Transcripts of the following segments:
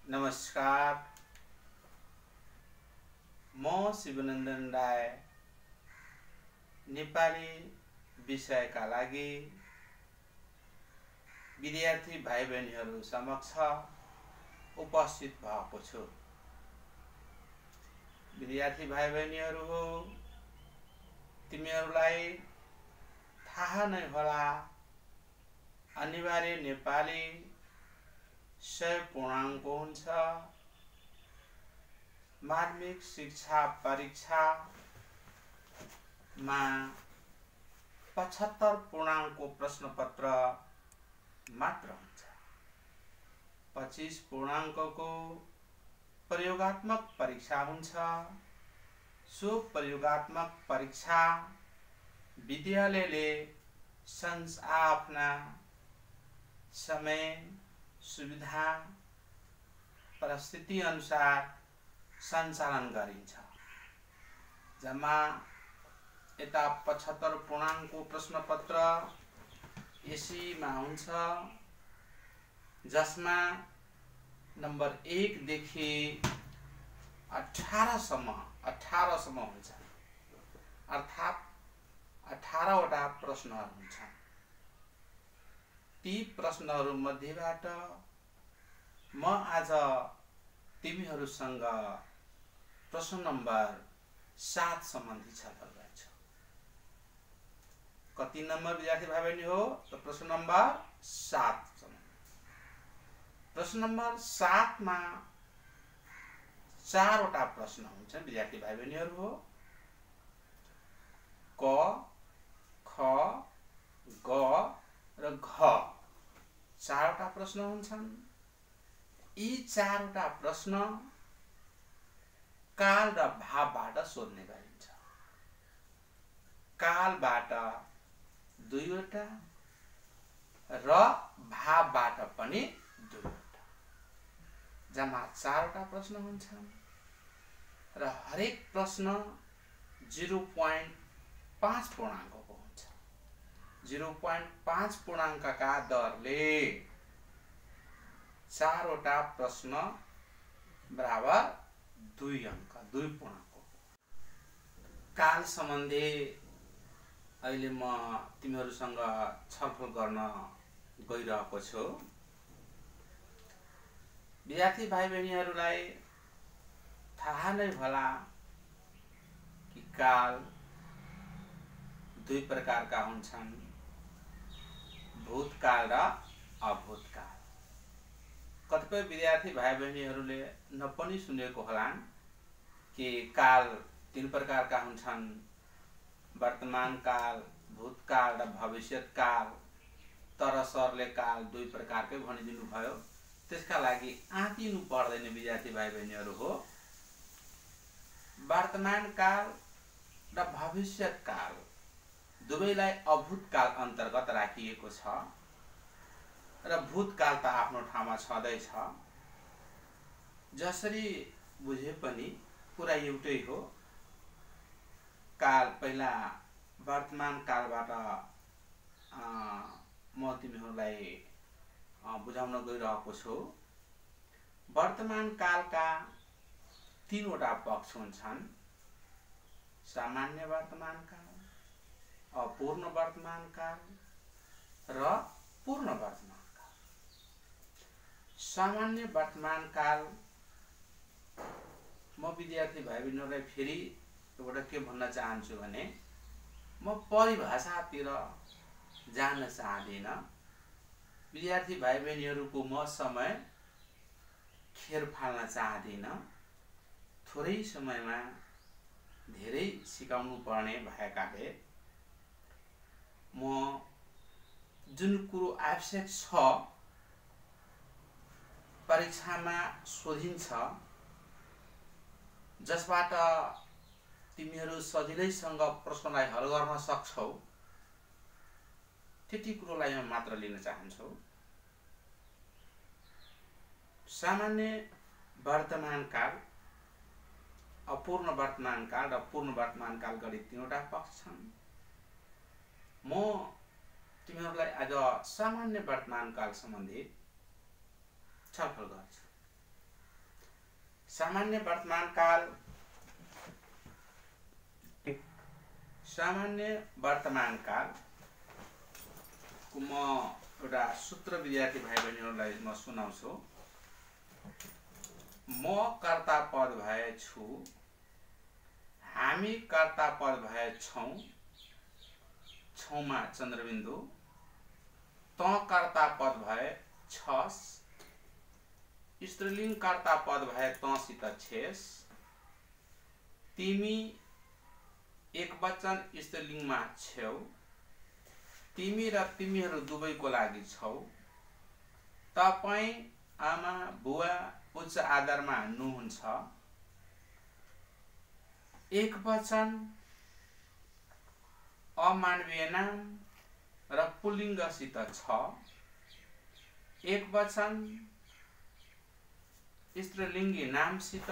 नमस्कार, म शिवनन्दन राय नेपाली विषयका लागि विद्यार्थी भाइ बहिनीहरू समक्ष उपस्थित भएको छु। विद्यार्थी भाइ बहिनीहरू हो, तिमीहरूलाई थाहा नै होला, अनिवार्य नेपाली 100 पूर्णाङ्क हुन्छ। माध्यमिक शिक्षा परीक्षामा 75 पूर्णाङ्कको प्रश्नपत्र मात्र हुन्छ। 25 पूर्णाङ्कको प्रयोगात्मक परीक्षा हुन्छ। सो प्रयोगात्मक परीक्षा विद्यालयले आफ्ना समय सुविधा परिस्थिति अनुसार सञ्चालन गरिन्छ। जम्मा यता 75 पूर्णाङ्कको प्रश्नपत्र एसीमा हुन्छ, जसमा नम्बर 1 देखि 18 सम्म हुन्छ। अर्थात् 18 वटा प्रश्नहरू हुन्छन्। ती प्रश्नहरू मध्येबाट म आज तिमीहरूसँग प्रश्न नम्बर 7 सम्बन्धी छलफल गर्छु। कति नम्बर विद्यार्थी भाइ बहिनी हो? त प्रश्न नम्बर 7 सम्बन्धी। प्रश्न नम्बर 7 मा 4 वटा प्रश्न हुन्छन् विद्यार्थी भाइ बहिनीहरू हो। क, ख, ग र घ 4 वटा प्रश्न हुन्छन्। यी 4 वटा प्रश्न काल र भावबाट सोध्ने गरिन्छ। कालबाट 2 वटा र भावबाट पनि 2 वटा, जम्मा 4 वटा प्रश्न हुन्छन् र हरेक प्रश्न 0.5 पूर्णाङ्कको हुन्छ। 0.5 पूर्णाङ्कका दरले 4 वटा प्रश्न बराबर 2 अङ्क, 2 पूर्णाङ्क। काल सम्बन्धी अहिले म तिमीहरूसँग छलफल गर्न गइरहेको छु। विद्यार्थी भाइ बहिनीहरूलाई थाहा नै होला कि काल 2 प्रकारका हुन्छन्, भूतकाल र अभूतकाल। कतिपय विद्यार्थी भाइ बहिनीहरूले नपनि सुनेको होलान् कि काल 3 प्रकारका हुन्छन्, वर्तमान काल, भूतकाल र भविष्यत काल। तर सरले काल 2 प्रकारकै भनिदिनु भयो। त्यसका लागि आँतिनु पर्दैन विद्यार्थी भाइ बहिनीहरू हो। वर्तमान काल र भविष्यत काल दुवैलाई अभूतकाल अन्तर्गत राखिएको छ र भूतकाल त आफ्नो ठाउँमा छँदैछ। जसरी बुझे पनि कुरा एउटै हो। काल पहिला वर्तमान कालबाट म तिमीहरूलाई बुझाउन गइरहेको छु। वर्तमान कालका 3 वटा पक्ष हुन्छन्: सामान्य वर्तमान काल, अपूर्ण वर्तमान काल र पूर्ण वर्तमान काल। सामान्य वर्तमान काल म विद्यार्थी भाइ बहिनीहरूलाई फेरि एउटा के भन्न चाहन्छु भने, म परिभाषातिर जान चाहदिनँ। विद्यार्थी भाइ बहिनीहरूको म समय खेर फाल्न चाहदिनँ। थोरै समयमा धेरै सिकाउनु पर्ने भएकाले म जुन कुरो आवश्यक छ, परीक्षामा सोधिन्छ, जसबाट तिमीहरू सजिलैसँग प्रश्नलाई हल गर्न सक्छौ, त्यति कुरोलाई म मात्र लिन चाहन्छु। सामान्य वर्तमान काल, अपूर्ण वर्तमान काल र पूर्ण वर्तमान काल गरी 3 वटा पक्ष छन्। म तिमीहरूलाई आज सामान्य वर्तमान काल सम्बन्धी छलफल गर्छु। सामान्य वर्तमान काल को म एउटा सूत्र विद्यार्थी भाइ बहिनीहरूलाई म सुनाउँछु। म कर्ता पद भए छु, हामी कर्ता पद भए छौं, छौंमा चन्द्रबिन्दु, त कर्ता पद भए छस्, स्त्रीलिङ्ग कर्ता पद भए तसित छेस, तिमी एकवचन स्त्रीलिङ्गमा छेउ, तिमी र तिमीहरू दुवैको लागि छौ, तपाई आमा बुवा उच्च आदरमा हुनुहुन्छ, एकवचन अमानवीय नाम र पुल्लिङ्गसित छ, एकवचन स्त्रीलिङ्गी नामसित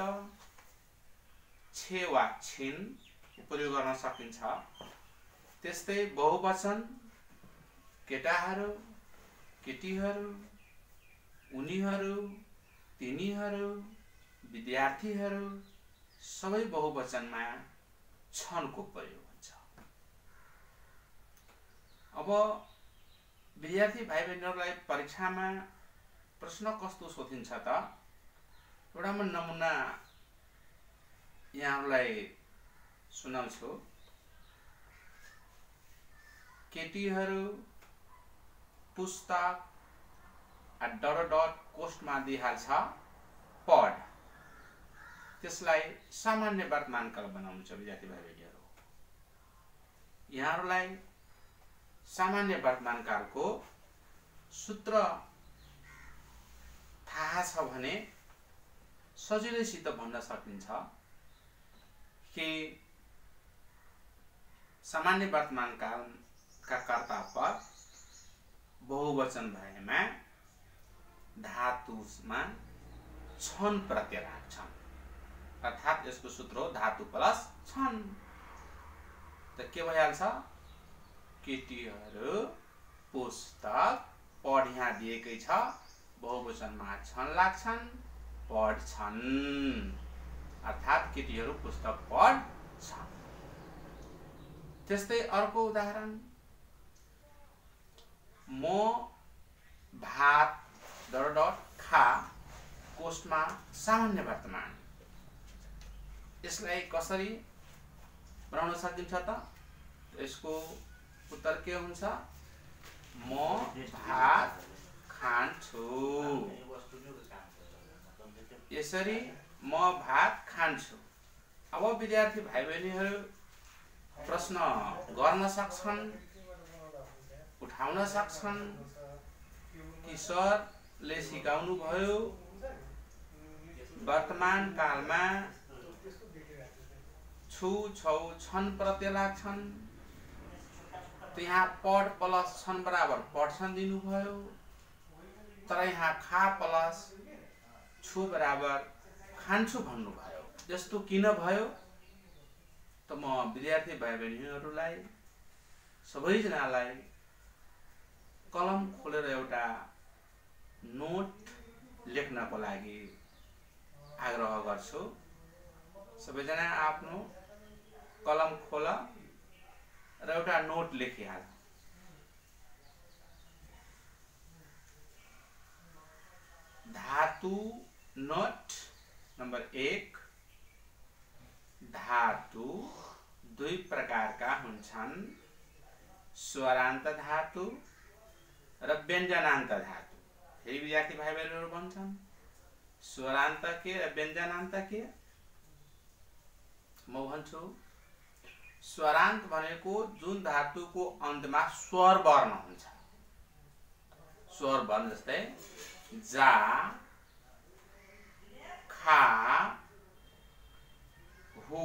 छे वा छिन प्रयोग गर्न सकिन्छ। त्यस्तै बहुवचन केटाहरू, केटीहरू, उनीहरू, तिनीहरू, विद्यार्थीहरू सबै बहुवचनमा छनको प्रयोग हुन्छ। अब विद्यार्थी भाइ बहिनीहरूलाई परीक्षामा प्रश्न कस्तो सोधिन्छ त, एउटा म नमुना यहाँहरूलाई सुनाउँछु। केटीहरू पुस्तक कोष्टमा दिइहाल्छ पढ, त्यसलाई सामान्य वर्तमान काल बनाउनु छ विद्यार्थी भाइ बहिनीहरू। यहाँहरूलाई सामान्य वर्तमान कालको सूत्र थाहा छ भने सजिलैसित भन्न सकिन्छ कि सामान्य वर्तमान कालका कर्ता पद बहुवचन भएमा धातुमा छन् प्रत्यय लाग्छन्, अर्थात् यसको सूत्र हो धातु प्लस छन्। त के भइहाल्छ, केटीहरू पुस्तक पढ, यहाँ दिएकै छ बहुवचनमा छन् लाग्छन्, पढ्छन्, अर्थात् केटीहरू पुस्तक पढ्छन्। त्यस्तै अर्को उदाहरण, म भात खा कोष्टमा सामान्य वर्तमान, यसलाई कसरी बनाउन सकिन्छ त? यसको उत्तर के हुन्छ, म भात खान्छु। यसरी म भात खान्छु। अब विद्यार्थी भाइ बहिनीहरू प्रश्न गर्न सक्छन्, उठाउन सक्छन् कि सरले सिकाउनु भयो वर्तमान कालमा छु, छौ, छन् प्रत्यय लाग्छन्, त यहाँ पढ प्लस छन् बराबर पढ्छन् दिनुभयो, तर यहाँ खा प्लस छु बराबर खान्छु भन्नुभयो। जस्तो किन भयो त म विद्यार्थी भाइ बहिनीहरूलाई सबैजनालाई कलम खोलेर एउटा नोट लेख्नको लागि आग्रह गर्छु। सबैजना आफ्नो कलम खोल र एउटा नोट लेखिहाल। धातु नोट नंबर 1, धातु दुई प्रकारका हुन्छन्, स्वरान्त धातु र व्यञ्जनान्त धातु। फेरि विद्यार्थी भाइ बहिनीहरू भन्छन् स्वरान्त के र व्यञ्जनान्त के? म भन्छु स्वरान्त भनेको जुन धातुको अन्तमा स्वर वर्ण हुन्छ, स्वर वर्ण जस्तै जा, खा, हु,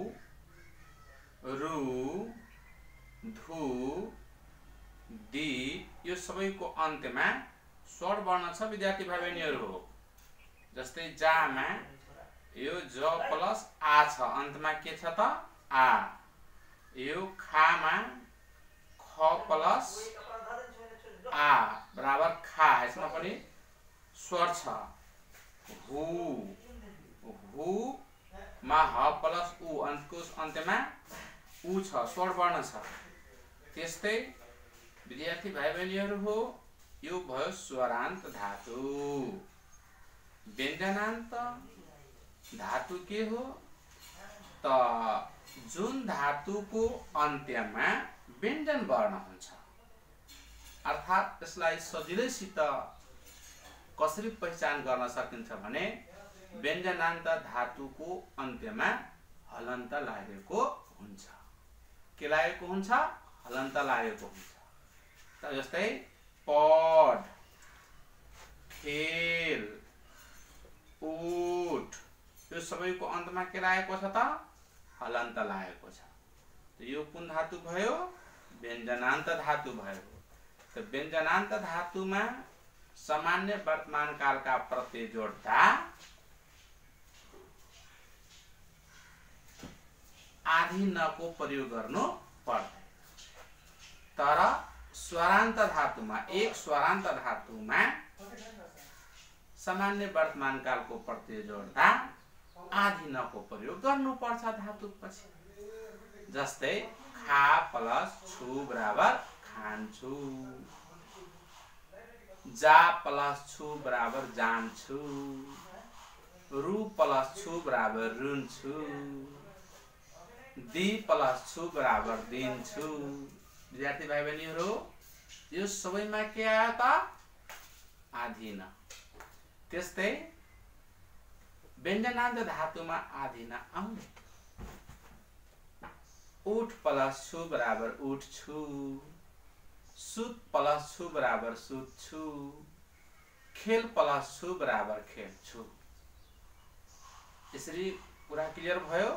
रु, धु, दी, यो सबैको अन्त्यमा स्वर वर्ण छ विद्यार्थी भाइ बहिनीहरू हो। जस्तै जामा यो ज प्लस आ छ, अन्तमा के छ त आ। यो खामा ख प्लस आ बराबर खा, यसमा पनि स्वर छ। हु भू मा ह प्लस उ अन्तको अन्त्यमा उ छ, स्वर वर्ण छ। त्यस्तै विद्यार्थी भाइ बहिनीहरू हो, यो भयो स्वरान्त धातु। व्यञ्जनान्त धातु के हो त जुन धातुको अन्त्यमा व्यञ्जन वर्ण हुन्छ, अर्थात् यसलाई सजिलैसित कसरी पहिचान गर्न सकिन्छ भने व्यञ्जनान्त धातुको अन्त्यमा हलन्त लागेको हुन्छ। के लागेको हुन्छ? हलन्त लागेको हुन्छ। जस्तै पढ, खेल, उठ, यो सबैको अन्तमा के लागेको छ त? हलन्त लागेको छ। यो कुन धातु भयो? व्यञ्जनान्त धातु भयो। त व्यञ्जनान्त धातुमा सामान्य वर्तमान कालका प्रत्यय जोड्दा आधी न को प्रयोग गर्नु पर्दैन। तर स्वरान्त धातुमा, एक स्वरान्त धातुमा सामान्य वर्तमान कालको प्रत्यय जोड्दा आधी न को प्रयोग गर्नुपर्छ धातु पछि। जस्तै खा प्लस छु बराबर खान्छु, जा प्लस छु बराबर जान्छु, रु प्लस छु बराबर रुन्छु, दी प्लस छु बराबर दिन्छु। विद्यार्थी भाइ बहिनीहरू, यो सबैमा के आयो त? आधी न। त्यस्तै व्यञ्जनान्त धातुमा आधी न आउँदैन। उठ प्लस छु बराबर उठ्छु, सुत प्लस छु बराबर सुत्छु, खेल प्लस छु बराबर खेल्छु। यसरी कुरा क्लियर भयो।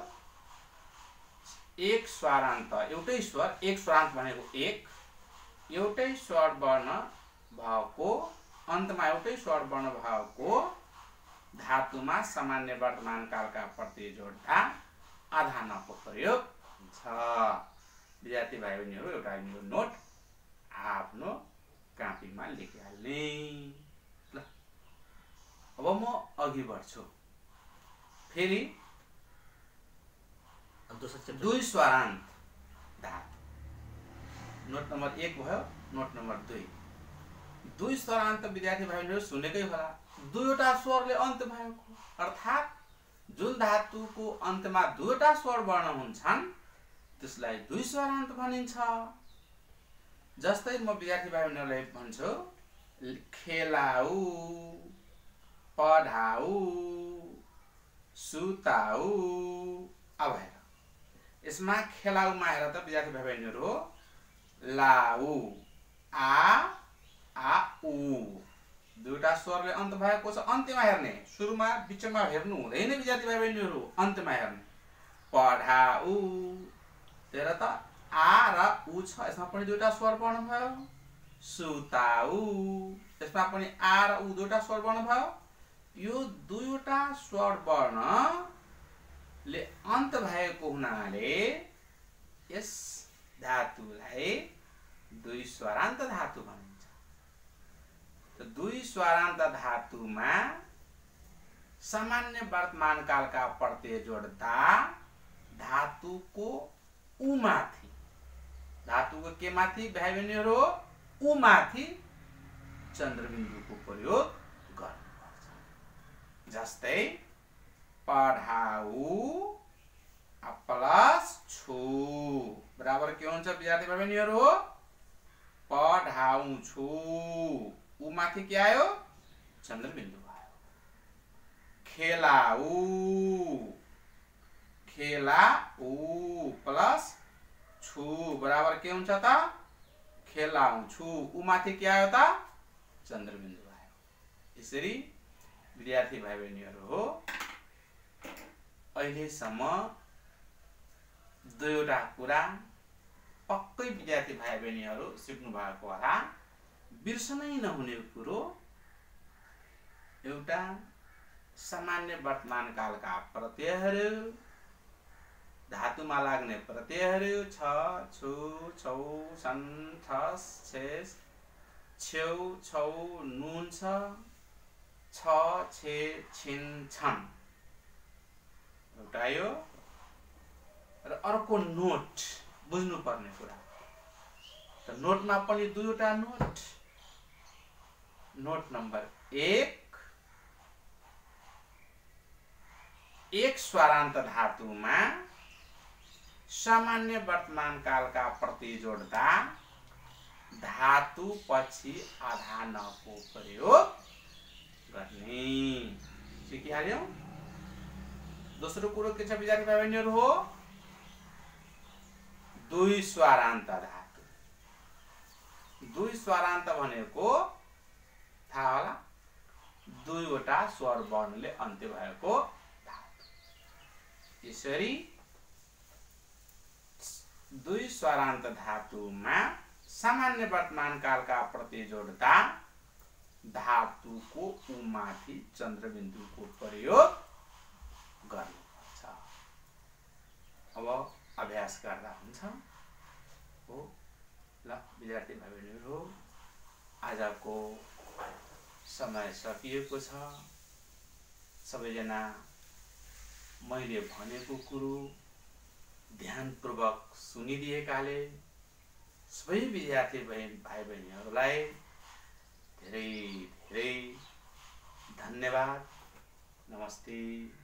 एक स्वरान्त, एउटै स्वर, एक स्वरान्त भनेको एक, एउटै स्वर वर्ण भएको अन्तमा एउटै स्वर वर्ण भएको धातुमा सामान्य वर्तमान कालका प्रत्यय जोड्दा आधा नको प्रयोग हुन्छ। विद्यार्थी भाइ बहिनीहरू, एउटा यो नोट आफ्नो कापीमा लेखिहाल्ने। ल, अब म अघि बढ्छु। फेरि दुई स्वरान्त धातु। नोट नम्बर 1 भयो, नोट नम्बर 2। दुई स्वरान्त विद्यार्थी भाइ बहिनीहरू सुनेकै होला। दुईवटा स्वरले अन्त भएको, अर्थात् जुन धातुको अन्त्यमा दुईवटा स्वर वर्ण हुन्छन् त्यसलाई दुई स्वरान्त भनिन्छ। जस्तै म विद्यार्थी भाइ बहिनीहरूलाई भन्छु, खेलाऊ, पढाऊ, सुताऊ। अब हेर, यसमा खेलाउमा हेर त विद्यार्थी भाइ बहिनीहरू, लाऊ, आ उ, दुईवटा स्वरले अन्त भएको छ। अन्त्यमा हेर्ने, सुरुमा बिचमा हेर्नु हुँदैन विद्यार्थी भाइ बहिनीहरू, अन्त्यमा हेर्ने। पढाऊ, हेर त आ र उ छ, यसमा पनि दुईवटा स्वर वर्ण भयो। सुताऊ, यसमा पनि आ र उ दुईवटा स्वर वर्ण भयो। यो दुईवटा स्वर वर्णले अन्त भएको हुनाले यस धातुलाई दुई स्वरान्त धातु भनिन्छ। त दुई स्वरान्त धातुमा सामान्य वर्तमान कालका प्रत्यय जोड्दा धातुको उ माथि, धातुको के माथि भाइ बहिनीहरू? उ माथि चन्द्रबिन्दुको प्रयोग गर्नुपर्छ। जस्तै पढाऊ प्लस छु बराबर के हुन्छ विद्यार्थी भाइ बहिनीहरू? पढाउँछु, उ माथि के आयो? चन्द्रबिन्दु आयो। खेलाऊ, खेलाऊ प्लस छु बराबर के हुन्छ त? खेलाउँछु, उ माथि के आयो त? चन्द्रबिन्दु आयो। यसरी विद्यार्थी भाइ बहिनीहरू हो, अहिलेसम्म दुईवटा कुरा पक्कै विद्यार्थी भाइ बहिनीहरू सिक्नु भएको होला। बिर्सनै नहुने कुरो, एउटा सामान्य वर्तमान कालका प्रत्ययहरू, धातुमा लाग्ने प्रत्ययहरू छ, छु, छौ, छन्, छस्, छेस, छेउ, छौ, नुन छ, छ, छे, छिन, छन्। एउटा यो र अर्को नोट बुझ्नुपर्ने कुरा त नोटमा पनि दुईवटा नोट नोट नम्बर 1 एक स्वरान्त धातुमा सामान्य वर्तमान कालका प्रति जोड्दा धातु पछि आधा नको प्रयोग गर्ने सिकिहाल्यौ। दोस्रो कुरो के छ विद्यार्थी भाइ बहिनीहरु हो दुई स्वरान्त धातु। दुई स्वरान्त भनेको थाहा होला दुईवटा स्वर वर्णले अन्त्य भएको धातु। यसरी दुई स्वरान्त धातुमा सामान्य वर्तमान कालका प्रति जोड्दा धातुको उमाथि चन्द्रबिन्दुको प्रयोग गर्नुपर्छ। अब अभ्यास गर्दा हुन्छ हो। ल विद्यार्थी भाइ बहिनीहरु आजको समय सकिएको छ। सबैजना मैले भनेको कुरो ध्यानपूर्वक सुनिदिएकाले सबै विद्यार्थी भाइ बहिनीहरुलाई धेरै धेरै धन्यवाद। नमस्ते।